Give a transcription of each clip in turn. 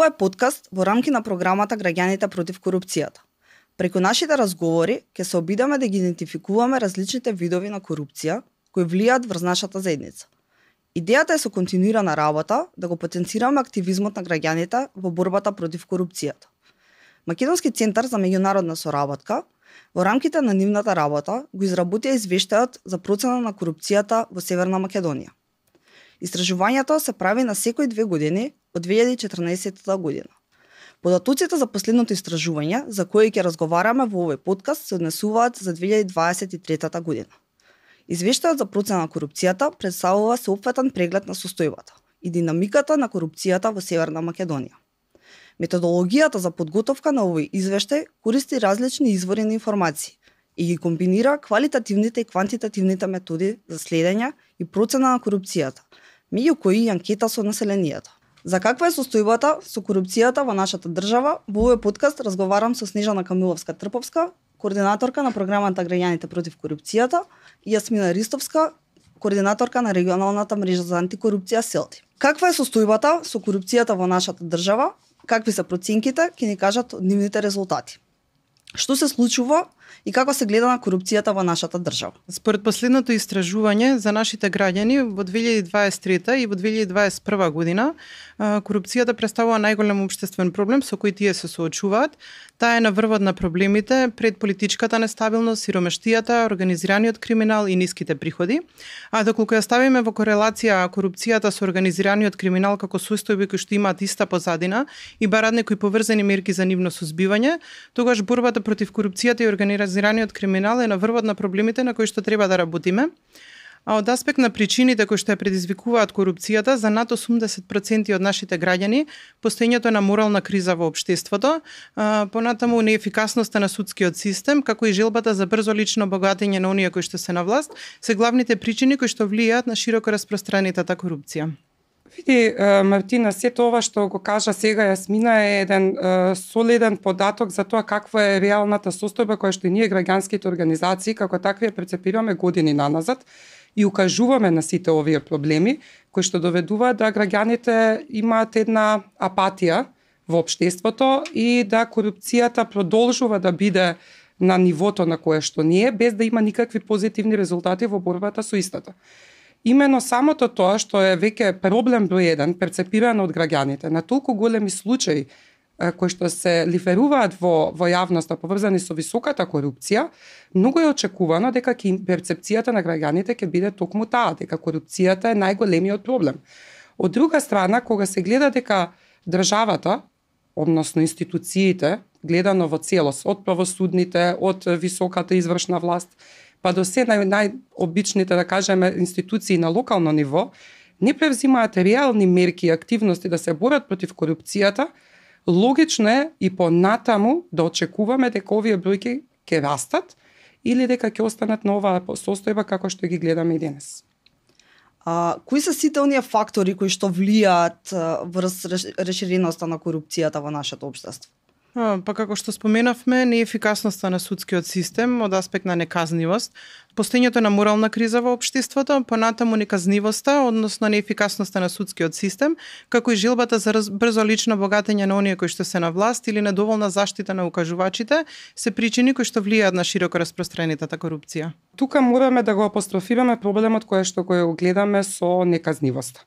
Ова е подкаст во рамки на програмата Граѓаните против корупцијата. Преку нашите разговори ќе се обидаме да ги идентификуваме различните видови на корупција кои влијаат врз нашата заедница. Идејата е со континуирана работа да го потенцираме активизмот на граѓаните во борбата против корупцијата. Македонски центар за меѓународна соработка во рамките на нивната работа го изработија извештајот за процена на корупцијата во Северна Македонија. Истражувањето се прави на секои 2 години од 2014 година. Податоците за последното истражување, за кои ќе разговараме во овој подкаст, се однесуваат за 2023 година. Извештајот за процена на корупцијата представува сеопфатен преглед на состојбата и динамиката на корупцијата во Северна Македонија. Методологијата за подготовка на овој извештај користи различни извори на информации и ги комбинира квалитативните и квантитативните методи за следење и процена на корупцијата, меѓу кои и анкета со населението. За каква е состојбата со корупцијата во нашата држава, во овој подкаст разговарам со Снежана Камиловска-Трповска, координаторка на програмата Граѓаните против корупцијата, и Јасмина Ристовска, координаторка на регионалната мрежа за антикорупција СЕЛТИ. Каква е состојбата со корупцијата во нашата држава? Какви се проценките, ќе ни кажат нивните резултати. Што се случува и како се гледа на корупцијата во нашата држава? Според последното истражување за нашите граѓани во 2023 и во 2021 година, корупцијата представува најголем општествен проблем со кој тие се соочуваат. Таа е на врвот на проблемите пред политичката нестабилност, сиромештијата, организираниот криминал и ниските приходи. А доколку ја ставиме во корелација корупцијата со организираниот криминал како состојби кои што имаат иста позадина и бараат некои поврзани мерки за нивно сузбивање, тогаш борбата против корупцијата и организираниот криминал е на врвот на проблемите на кои што треба да работиме. А од аспект на причините кои што ја предизвикуваат корупцијата, за над 80% од нашите граѓани, постоењето на морална криза во општеството, понатаму неефикасноста на судскиот систем, како и желбата за брзо лично богатење на оние кои што се на власт, се главните причини кои што влијаат на широко распространетата корупција. Види, Мартина, сето ова што го кажа сега Јасмина е еден солиден податок за тоа каква е реалната состојба која што и ние граѓанските организации како такви ја прецепираме години наназад и укажуваме на сите овие проблеми кои што доведуваат да граѓаните имаат една апатија во општеството и да корупцијата продолжува да биде на нивото на кое што не е, без да има никакви позитивни резултати во борбата со истата. Имено самото тоа што е веќе проблем број 1, перцепирано од граѓаните, на толку големи случаи кои што се лиферуваат во јавноста поврзани со високата корупција, многу е очекувано дека перцепцијата на граѓаните ќе биде токму таа, дека корупцијата е најголемиот проблем. Од друга страна, кога се гледа дека државата, односно институциите, гледано во целост, од правосудните, од високата извршна власт, па до се најобичните, да кажеме, институции на локално ниво, не превзимаат реални мерки и активности да се борат против корупцијата, логично е и понатаму да очекуваме дека овие бројки ќе растат или дека ќе останат на оваа состојба како што ги гледаме и денес. Кои се сите оние фактори кои што влијаат врз реширеноста на корупцијата во нашето општество? Па како што споменавме, неефикасноста на судскиот систем од аспект на неказнивост, постоењето на морална криза во општеството, понатаму неказнивоста, односно неефикасноста на судскиот систем, како и желбата за брзо лично богатење на оние кои што се на власт или недоволна заштита на укажувачите, се причини кои што влијаат на широко распространетата корупција. Тука мораме да го апострофираме проблемот кој што го гледаме со неказнивоста.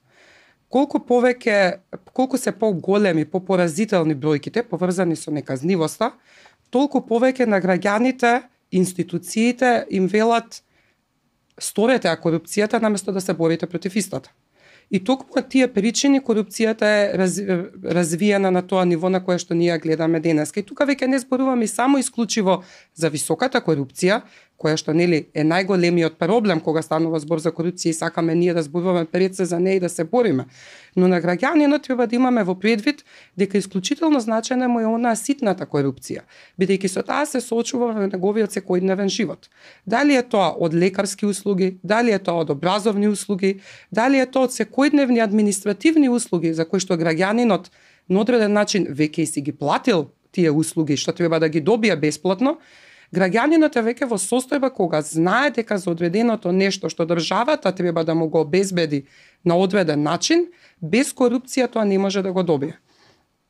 Колку се поголеми, попоразителни бројките поврзани со неказнивоста, толку повеќе на граѓаните, институциите им велат сторете ја корупцијата наместо да се борите против истата. И токму тие причини корупцијата е развиена на тоа ниво на кое што ние гледаме денеска. И тука веќе не зборуваме само исклучиво за високата корупција, која што нели е најголемиот проблем кога станува збор за корупција и сакаме ние да зборуваме пред се за неја и да се бориме. Но на граѓанинот треба да имаме во предвид дека исклучително значајна му е онаа ситната корупција, бидејќи со таа се соочува во неговиот секојдневен живот. Дали е тоа од лекарски услуги, дали е тоа од образовни услуги, дали е тоа од секојдневни административни услуги за кои што граѓанинот на одреден начин веќе и си ги платил тие услуги што треба да ги добие бесплатно, граѓанинот е веќе во состојба кога знае дека за одреденото нешто што државата треба да му го обезбеди на одреден начин, без корупција тоа не може да го добие.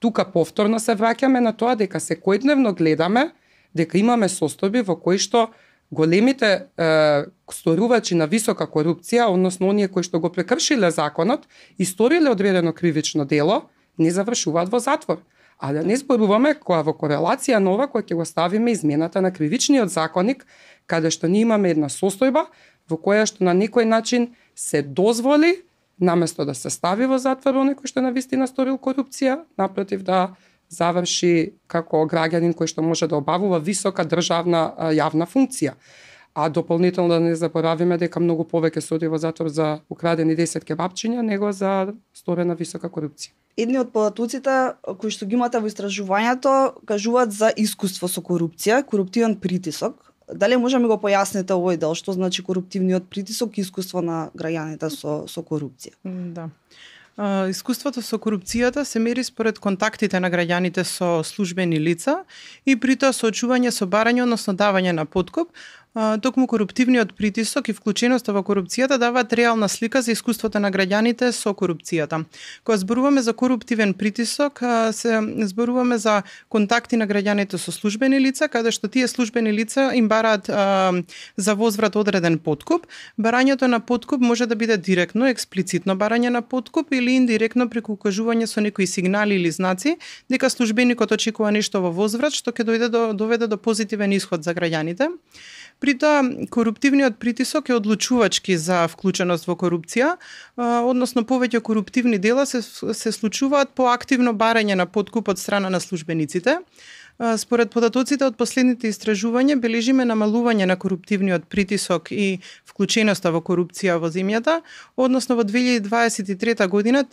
тука повторно се враќаме на тоа дека секојдневно гледаме дека имаме состојби во кои што големите сторувачи на висока корупција, односно оние кои што го прекршиле законот и сториле одредено кривично дело, не завршуваат во затвор. А да не зборуваме која во корелација нова која ќе го ставиме измената на кривичниот законник, каде што ние имаме една состојба во која што на некој начин се дозволи наместо да се стави во затвор оној кој што навистина сторил корупција, напротив да заврши како граѓанин кој што може да обавува висока државна јавна функција. А дополнително да не заборавиме дека многу повеќе се оди во затвор за украдени 10 кебапчиња него за сторена висока корупција. Едни од податоците кои што ги имате во истражувањето кажуваат за искуство со корупција, коруптивен притисок. Дали може ми го појасните овој дел, што значи коруптивниот притисок и искуство на граѓаните со корупција? Да. Искуството со корупцијата се мери според контактите на граѓаните со службени лица и при тоа соочување со барање, односно давање на подкуп. Токму коруптивниот притисок и вклученоста во корупцијата даваат реална слика за искуството на граѓаните со корупцијата. Кога зборуваме за коруптивен притисок, се зборуваме за контакти на граѓаните со службени лица, каде што тие службени лица им бараат за возврат одреден подкуп. Барањето на подкуп може да биде директно, експлицитно барање на подкуп или индиректно преку укажување со некои сигнали или знаци дека службеникот очекува нешто во возврат што ќе доведе до позитивен исход за граѓаните. При тоа, коруптивниот притисок е одлучувачки за вклученост во корупција, односно повеќе коруптивни дела се случуваат по активно барање на подкуп од страна на службениците. Според податоците од последните истражувања бележиме намалување на коруптивниот притисок и вклученоста во корупција во земјата, односно во 2023 година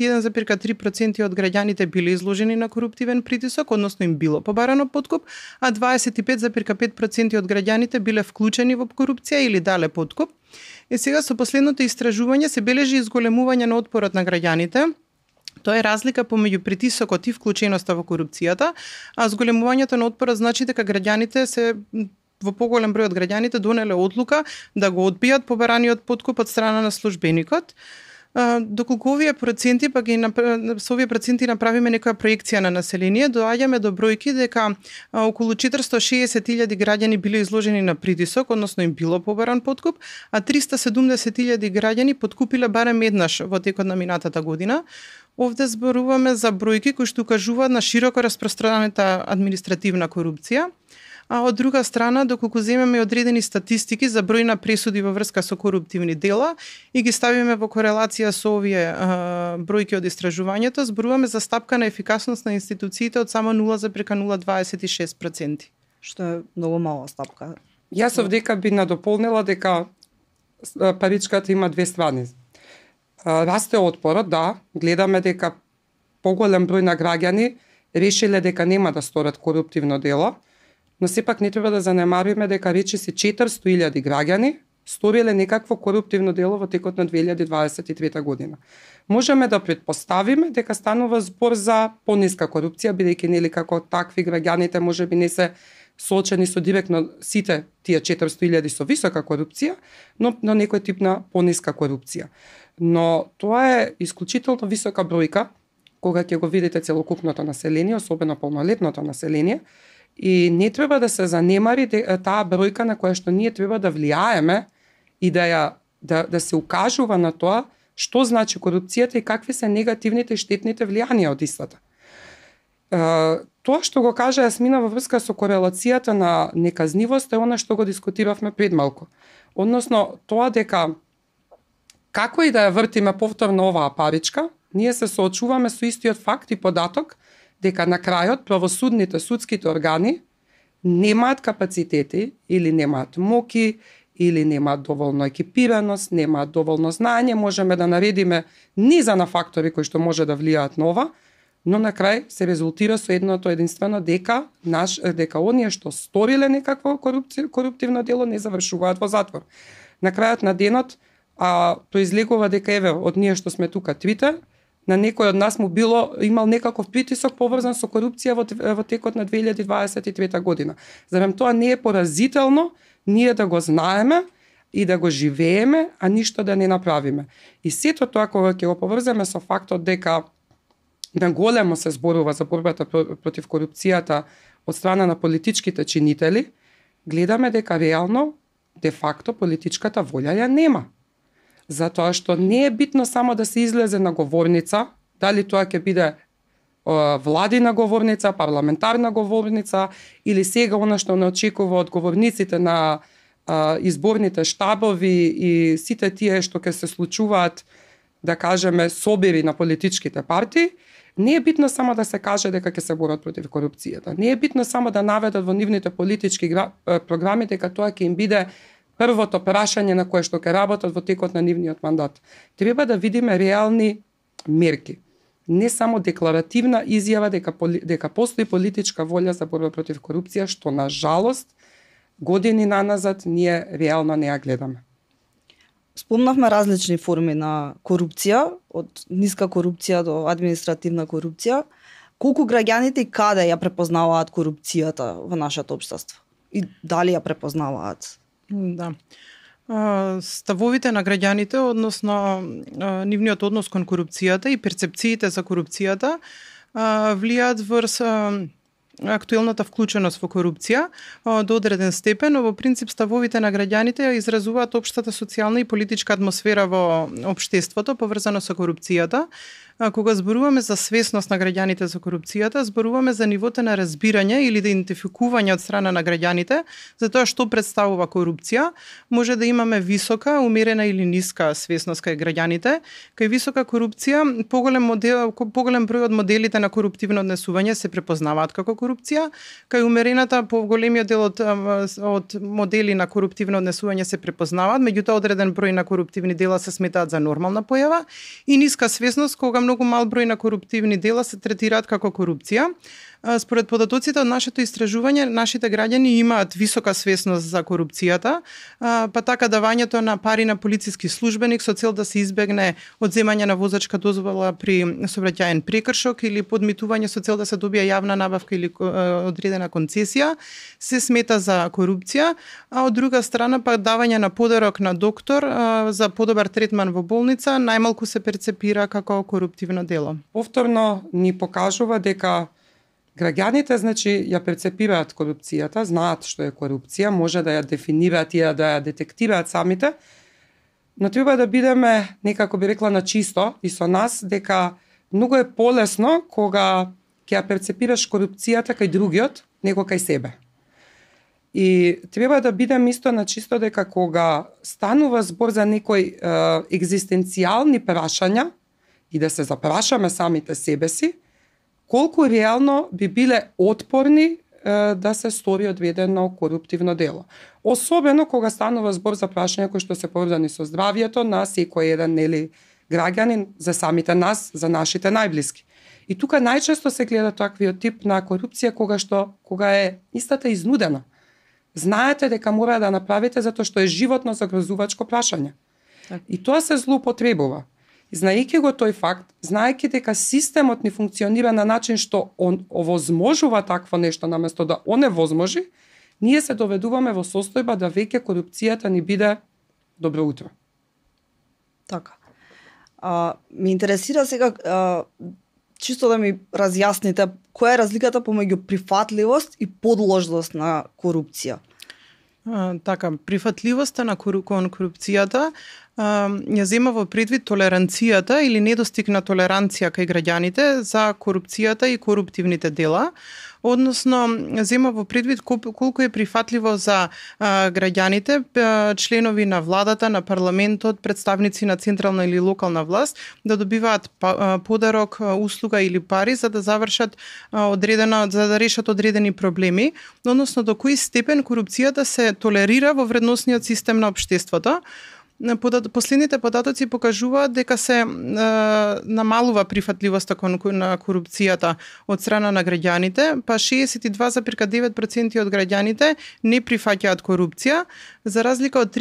31,3% од граѓаните биле изложени на коруптивен притисок, односно им било побарано подкуп, а 25,5% од граѓаните биле вклучени во корупција или дале подкуп. И сега со последното истражување се бележи изголемување на отпорот на граѓаните. Тоа е разлика помеѓу притисокот и вклученоста во корупцијата, а зголемувањето на отпорот значи дека граѓаните се во поголем број од граѓаните донеле одлука да го одбијат побараниот подкуп од страна на службеникот. Доколку овие проценти, со овие проценти направиме некоја проекција на население, доаѓаме до бројки дека околу 460.000 граѓани биле изложени на притисок, односно им било побаран подкуп, а 370.000 граѓани подкупиле барем еднаш во текот на минатата година. Овде зборуваме за бројки кои што укажуваат на широко распространета административна корупција. А од друга страна, доколку земеме одредени статистики за број на пресуди во врска со коруптивни дела и ги ставиме во корелација со овие бројки од истражувањето, зборуваме за стапка на ефикасност на институциите од само 0,026%. Што е многу мала стапка. Јас овдека би надополнила дека паричката има две страни. Расте отпорот, да, гледаме дека поголем број на граѓани решиле дека нема да сторат коруптивно дело, но сепак не треба да занемариме дека речиси 400.000 граѓани сториле некакво коруптивно дело во текот на 2023 година. Можеме да претпоставиме дека станува збор за пониска корупција, бидејќи нели како такви граѓаните можеби не се соочени со директно сите тие 400.000 со висока корупција, но на некој тип на пониска корупција. Но тоа е исклучително висока бројка кога ќе го видите целокупното население, особено полнолетното население, и не треба да се занемари таа бројка на која што ние треба да влијаеме и да се укажува на тоа што значи корупцијата и какви се негативните и штетните влијанија од истата. Тоа што го кажа Јасмина во врска со корелацијата на неказнивост е она што го дискутиравме пред малку. Односно, тоа дека како и да ја вртиме повторно оваа паричка, ние се соочуваме со истиот факт и податок дека на крајот правосудните, судските органи немаат капацитети или немаат моки, или немаат доволно екипираност, немаат доволно знаење, можеме да наредиме низа на фактори кои што може да влијаат на ова, но на крај се резултира со едното единствено дека оние што сториле некакво коруптивно дело не завршуваат во затвор. На крајот на денот произлегува дека еве од ние што сме тука трите, на некој од нас имал некаков притисок поврзан со корупција во текот на 2023 година. Зарем тоа не е поразително ние да го знаеме и да го живееме, а ништо да не направиме. И сето тоа кога ќе го поврземе со фактот дека наголемо се зборува за борбата против корупцијата од страна на политичките чинители, гледаме дека реално, де факто, политичката волја ја нема. Затоа што не е битно само да се излезе на говорница, дали тоа ќе биде владина говорница, парламентарна говорница или сега она што не очекува од говорниците на изборните штабови и сите тие што ќе се случуваат, да кажеме, собери на политичките партии, не е битно само да се каже дека ќе се борат против корупцијата. Не е битно само да наведат во нивните политички програми дека тоа ќе им биде првото прашање на кое што ќе работат во текот на нивниот мандат. Треба да видиме реални мерки. Не само декларативна изјава дека постои политичка волја за борба против корупција, што на жалост години наназад ние реално не ја гледаме. Спомнавме различни форми на корупција, од ниска корупција до административна корупција. Колку граѓаните и каде ја препознаваат корупцијата во нашето општество? И дали ја препознаваат? Да. Ставовите на граѓаните, односно нивниот однос кон корупцијата и перцепциите за корупцијата влијаат врз актуелната вклученост во корупција до одреден степен, но во принцип ставовите на граѓаните ја изразуваат општата социјална и политичка атмосфера во општеството поврзано со корупцијата. Кога зборуваме за свесност на граѓаните за корупцијата, зборуваме за нивото на разбирање или идентификување од страна на граѓаните за тоа што представува корупција. Може да имаме висока, умерена или ниска свесност кај граѓаните. Кај висока корупција, поголем број од моделите на коруптивно однесување се препознаваат како корупција. Кај умерената, поголемиот дел од модели на коруптивно однесување се препознаваат, меѓутоа одреден број на коруптивни дела се сметаат за нормална појава и ниска свесност кога многу мал број на коруптивни дела се третираат како корупција. Според податоците од нашето истражување, нашите граѓани имаат висока свесност за корупцијата, па така давањето на пари на полициски службеник со цел да се избегне одземање на возачка дозвола при сообраќаен прекршок или подмитување со цел да се добие јавна набавка или одредена концесија, се смета за корупција, а од друга страна па давање на подарок на доктор за подобар третман во болница најмалку се перцепира како коруптивно дело. Повторно ни покажува дека граѓаните, значи, ја перцепираат корупцијата, знаат што е корупција, може да ја дефинираат и да ја детектираат самите, но треба да бидеме, некако би рекла, на чисто и со нас, дека многу е полесно кога ќе ја перцепираш корупцијата кај другиот, него кај себе. И треба да бидеме исто на чисто дека кога станува збор за некои екзистенцијални прашања и да се запрашаме самите себе си, колку реално би биле отпорни да се стори одредено коруптивно дело. Особено кога станува збор за прашања кои што се поврзани со здравјето на секој еден граѓанин, за самите нас, за нашите најблиски. И тука најчесто се гледа таквиот тип на корупција кога е истата изнудена. Знаете дека мора да направите затоа што е животно загрозувачко прашање. И тоа се злоупотребува. Знаејќи го тој факт, знаејќи дека системот ни функционира на начин што он овозможува такво нешто наместо да оневозможи, ние се доведуваме во состојба да веќе корупцијата ни биде добро утро. Така. Ме интересира сега чисто да ми разјасните која е разликата помеѓу прифатливост и подложност на корупција. Така, прифатливоста на кон корупцијата ја зема во предвид толеранцијата или недостиг на толеранција кај граѓаните за корупцијата и коруптивните дела, односно зема во предвид колку е прифатливо за граѓаните, членови на владата, на парламентот, представници на централна или локална власт да добиваат подарок, услуга или пари за да завршат за да решат одредени проблеми, односно до кој степен корупцијата се толерира во вредносниот систем на општеството. Последните податоци покажуваат дека се намалува прифатливоста на корупцијата од страна на граѓаните, па 62,9% од граѓаните не прифаќаат корупција, за разлика од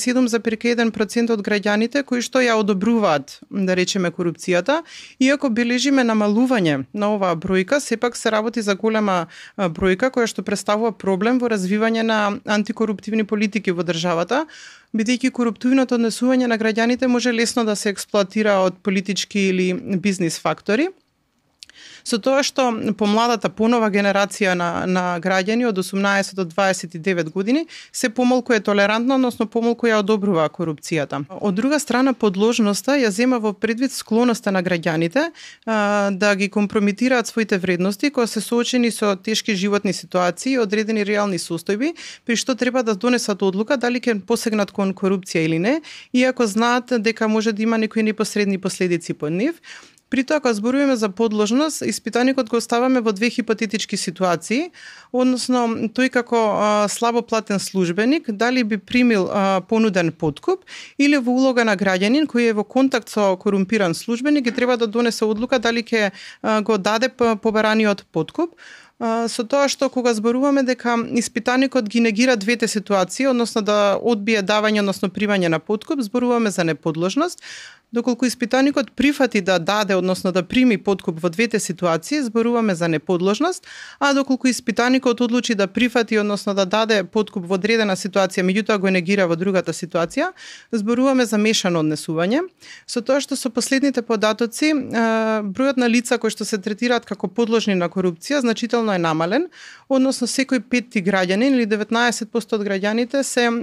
37,1% од граѓаните кои што ја одобруваат, да речеме, корупцијата. Иако бележиме намалување на оваа бројка, сепак се работи за голема бројка која што представува проблем во развивање на антикоруптивни политики во државата, бидејќи коруптивното однесување на граѓаните може лесно да се експлоатира од политички или бизнис фактори. Со тоа што помладата понова генерација на граѓани од 18 до 29 години се помалку е толерантна, односно помалку ја одобрува корупцијата. Од друга страна, подложноста ја зема во предвид склоноста на граѓаните да ги компрометираат своите вредности кога се соочени со тешки животни ситуации и одредени реални состојби, при што треба да донесат одлука дали ќе посегнат кон корупција или не, иако знаат дека може да има некои непосредни последици по нив. При тоа, кога зборуваме за подложност, испитаникот го ставаме во две хипотетички ситуации, односно тој како слабо платен службеник, дали би примил понуден подкуп или во улога на граѓанин кој е во контакт со корумпиран службеник и треба да донесе одлука дали ќе го даде побараниот подкуп. Со тоа што кога зборуваме дека испитаникот ги негира двете ситуации, односно да одбие давање, односно примање на подкуп, зборуваме за неподложност. Доколку испитаникот прифати да даде, односно да прими подкуп во двете ситуации, зборуваме за неподложност, а доколку испитаникот одлучи да прифати, односно да даде подкуп во одредена ситуација, меѓутоа го негира во другата ситуација, зборуваме за мешано однесување. Со тоа што со последните податоци, бројот на лица кои што се третираат како подложни на корупција значително е намален, односно секој петти граѓанин или 19% од граѓаните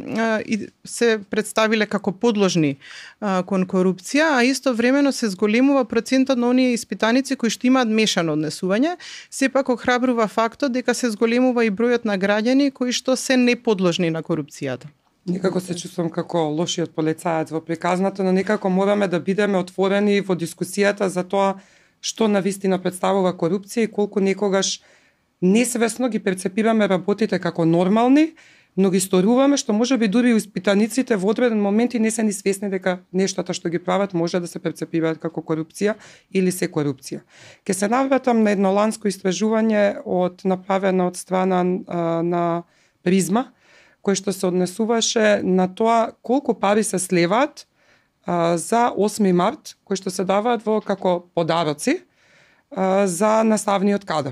се представиле како подложни кон корупција, а исто времено се зголемува процентот на оние испитаници кои што имаат мешано однесување. Сепак охрабрува фактот дека се зголемува и бројот на граѓани кои што се неподложни на корупцијата. Некако се чувствам како лошиот полицаец во приказната, но некако мораме да бидеме отворени во дискусијата за тоа што навистина представува корупција и колку некогаш несвесно ги перцепираме работите како нормални, но ги сторуваме што можеби дури испитаниците во одреден момент и не се ни свесни дека нештата што ги прават може да се перцепираат како корупција или се корупција. Ке се навратам на едно ланско истражување направено од страна на Призма, кој што се однесуваше на тоа колку пари се слеваат за 8 март, кои што се даваат како подароци за наставниот кадар.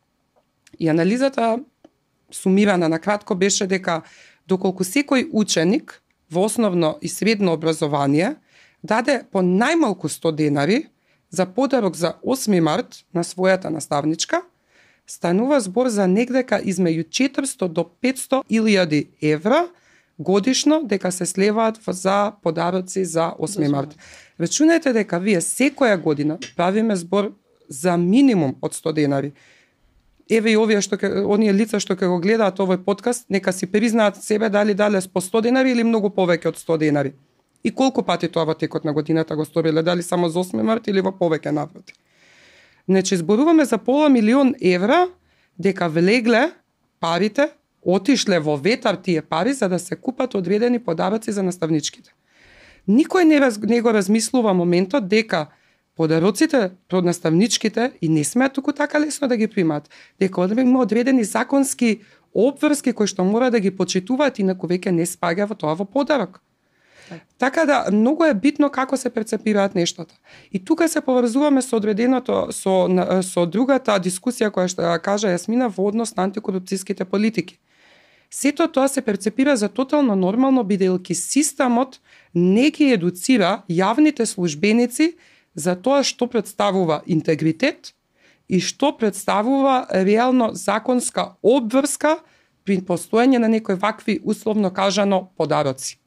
И анализата сумирана на кратко беше дека доколку секој ученик во основно и средно образование даде по најмалку 100 денари за подарок за 8 март на својата наставничка, станува збор за негдека измеѓу 400 до 500 илјади евра годишно дека се слеваат за подароци за 8 март. Рачунајте дека вие секоја година правиме збор за минимум од 100 денари. Еве и оние лица што ќе го гледаат овој подкаст, нека си признаат себе дали по 100 денари или многу повеќе од 100 денари. И колку пати тоа во текот на годината го сториле, дали само за 8 март или во повеќе наврати. Значи, зборуваме за пола милион евра дека влегле парите, отишле во ветар тие пари за да се купат одредени подароци за наставничките. Никој не го размислува моментот дека подароците пред наставничките и не смеат туку така лесно да ги примат. Дека има одредени законски обврски кои што мора да ги почитуваат, инаку веќе не спаѓа во тоа во подарок. Така да, многу е битно како се перцепираат нештата. И тука се поврзуваме со одреденото, со другата дискусија која што кажа Јасмина во однос на антикорупцијските политики. Сето тоа се перцепира за тотално нормално, бидејќи системот не ги едуцира јавните службеници за тоа што представува интегритет и што представува реално законска обврска при постоење на некои вакви условно кажано подароци.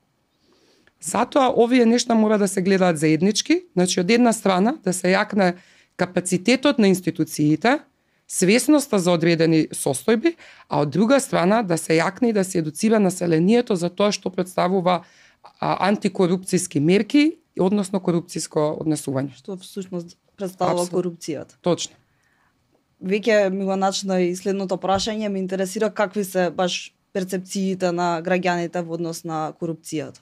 Затоа овие нешта мора да се гледаат заеднички, значи од една страна да се јакне капацитетот на институциите, свесноста за одредени состојби, а од друга страна да се јакне и да се едуцира населението за тоа што представува антикорупцијски мерки, односно корупцијско однесување. Што всушност представува корупцијата. Точно. Веќе ми го начна и следното прашање, ме интересира какви се баш перцепциите на граѓаните во однос на корупцијата.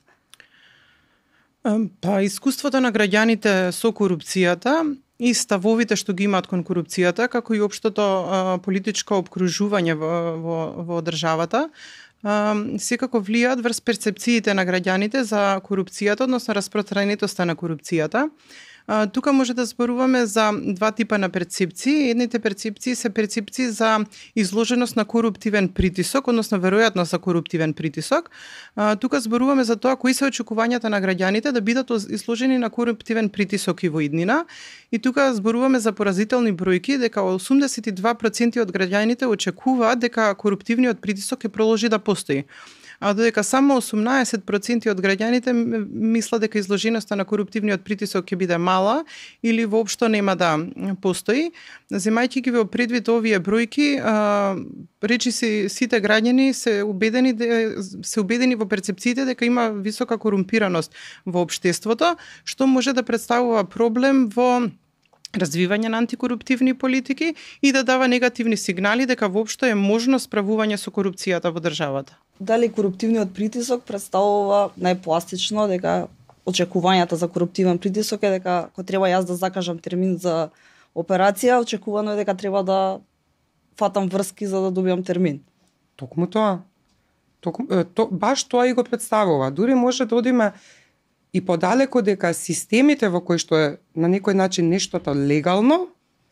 Па, искуството на граѓаните со корупцијата и ставовите што ги имаат кон корупцијата, како и општото политичко обкружување во државата, секако влијаат врз перцепциите на граѓаните за корупцијата, односно распространетоста на корупцијата. Тука може да зборуваме за два типа на перцепции. Едните перцепции се перцепции за изложеност на коруптивен притисок, односно веројатност за коруптивен притисок. Тука зборуваме за тоа кои се очекувањата на граѓаните да бидат изложени на коруптивен притисок и во иднина. И тука зборуваме за поразителни бројки дека 82% од граѓаните очекуваат дека коруптивниот притисок ќе продолжи да постои. А додека само 18% од граѓаните мислат дека изложеноста на коруптивниот притисок ќе биде мала или воопшто нема да постои. Земајќи ги во предвид овие бројки, речиси сите граѓани се убедени во перцепциите дека има висока корумпираност во општеството, што може да представува проблем во развивање на антикоруптивни политики и да дава негативни сигнали дека воопшто е можно справување со корупцијата во државата. Дали коруптивниот притисок представува најпластично дека очекувањата за коруптивен притисок е дека ако треба јас да закажам термин за операција, очекувано е дека треба да фатам врски за да добиам термин. Токму тоа. Баш тоа и го представува. Дури може да одиме и подалеку дека системите во кои што е на некој начин нештото легално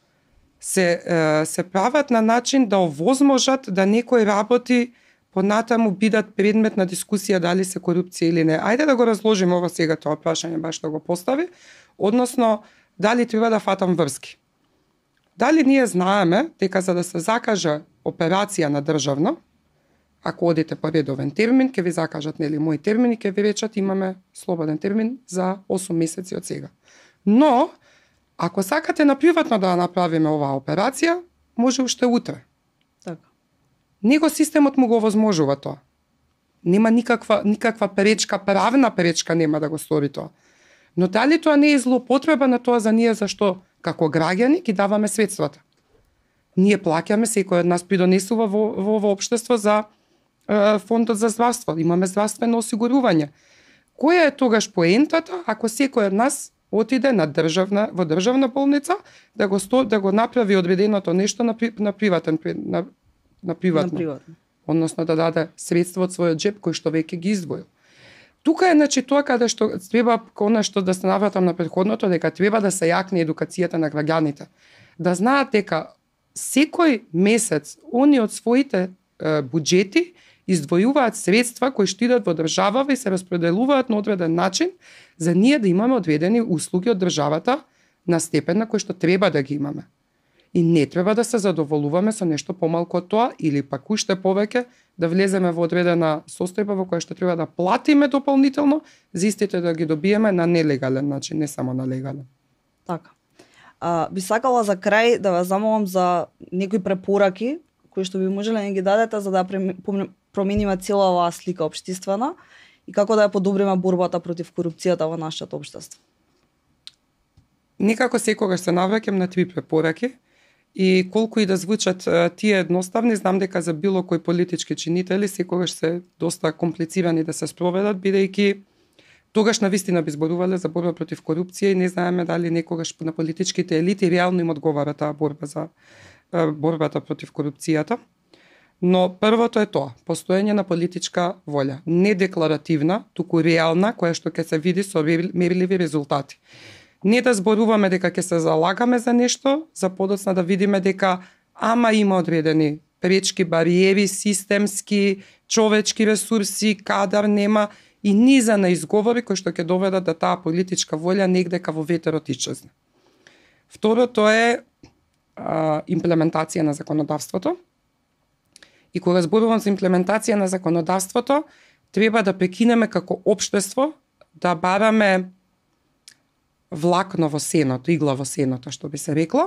се прават на начин да овозможат да некои работи понатаму бидат предмет на дискусија дали се корупција или не. Ајде да го разложиме ова сега тоа прашање баш што го постави, односно дали треба да фатам врски. Дали ние знаеме дека за да се закаже операција на државно, ако одите по редовен термин, ќе ви закажат нели мои термини, ќе ви речат имаме слободен термин за 8 месеци од сега. Но ако сакате на приватно да направиме оваа операција, може уште утре. Така. Него системот му го возможува тоа. Нема никаква пречка, правна пречка нема да го стори тоа. Но дали тоа не е злоупотреба на тоа за ние зашто како граѓани ги даваме средствата? Ние плаќаме, секој од нас придонесува во општество за фондот за здравство, имаме здравствено осигурување. Која е тогаш поентата ако секој од нас отиде во државна болница да го направи одреденото нешто на приватно. Односно да даде средства од својот джеб кој што веќе ги издвоил. Тука е тоа каде што треба конечно да се навратам на претходното дека треба да се јакне едукацијата на граѓаните. Да знаат дека секој месец они од своите буџети издвојуваат средства кои што идат во државава и се распределуваат на одреден начин за ние да имаме одредени услуги од државата на степен на кој што треба да ги имаме. И не треба да се задоволуваме со нешто помалку од тоа или пак уште повеќе да влеземе во одредена состојба во која што треба да платиме дополнително за истите да ги добиеме на нелегален начин, не само на легален. Така. Би сакала за крај да ве замолам за некои препораки кои што би можеле да ги дадете за да промениме цела оваа слика општествена и како да ја подобриме борбата против корупцијата во нашето општество. Некако секогаш се навраќам на 3 препораки и колку и да звучат тие едноставни, знам дека за било кој политички чинители секогаш се доста комплицирани да се спроведат, бидејќи тогаш навистина би зборувале за борба против корупција и не знаеме дали некогаш на политичките елити реално им одговара таа борба за борбата против корупцијата. Но првото е тоа, постоење на политичка волја, не декларативна, туку реална, која што ќе се види со мерливи резултати. Не да зборуваме дека ќе се залагаме за нешто, за подоцна да видиме дека ама има одредени пречки, бариери, системски, човечки ресурси, кадар нема и низа на изговори кои што ќе доведат да таа политичка волја негде во ветерот исчезне. Второто е имплементација на законодавството. И кога зборувам за имплементација на законодавството, треба да прекинеме како општество да бараме влакно во сеното, игла во сеното, што би се рекло,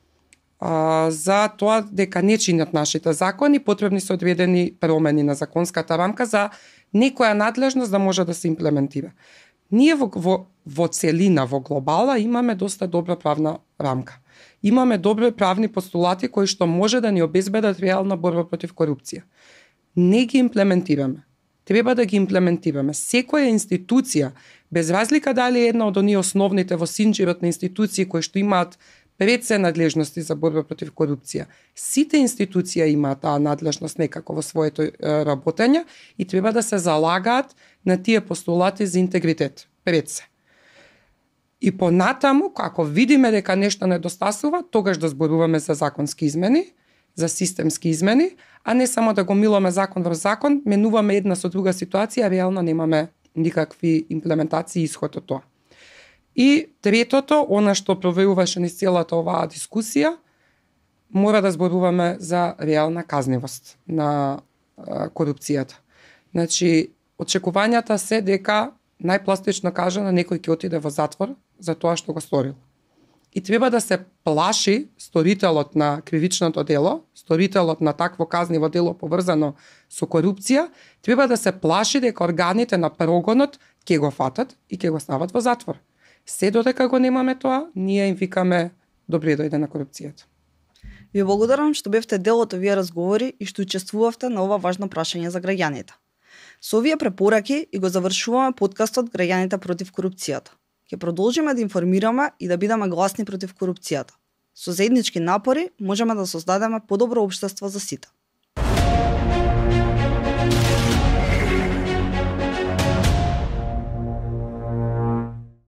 за тоа дека не чинат нашите закони, потребни се одредени промени на законската рамка за некоја надлежност да може да се имплементира. Ние во целина, во глобала, имаме доста добра правна рамка. Имаме добри правни постулати кои што може да ни обезбедат реална борба против корупција. Не ги имплементираме. Треба да ги имплементираме. Секоја институција, без разлика дали е една од оние основните во синџирот на институции кои што имаат пред се надлежности за борба против корупција, сите институции имаат таа надлежност некако во своето работење и треба да се залагаат на тие постулати за интегритет пред се. И понатаму, ако видиме дека нешто недостасува, тогаш да зборуваме за законски измени, за системски измени, а не само да го миламе закон врз закон, менуваме една со друга ситуација, реално немаме никакви имплементации и исход од тоа. И третото, она што проверуваше низ целата оваа дискусија, мора да зборуваме за реална казнивост на корупцијата. Значи, очекувањата се дека најпластично кажано некој ќе отиде во затвор за тоа што го сторил. И треба да се плаши сторителот на кривичното дело, сторителот на такво казниво дело поврзано со корупција, треба да се плаши дека органите на прогонот ќе го фатат и ќе го стават во затвор. Се додека го немаме тоа, ние им викаме добре дојде на корупцијата. Ви благодарам што бевте дел од овие разговори и што учествувавте на ова важно прашање за граѓаните. Со овие препораки и го завршуваме подкастот Граѓаните против корупцијата. Ќе продолжиме да информираме и да бидеме гласни против корупцијата. Со заеднички напори можеме да создадеме подобро општество за сите.